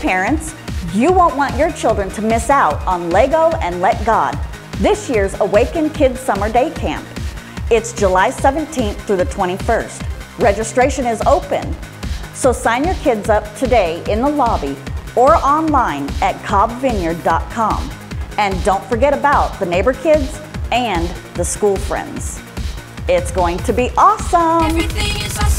parents, you won't want your children to miss out on Lego and Let God, this year's Awaken Kids Summer Day Camp. It's July 17th through the 21st. Registration is open, so sign your kids up today in the lobby or online at cobbvineyard.com. And don't forget about the neighbor kids and the school friends. It's going to be awesome! Everything is awesome.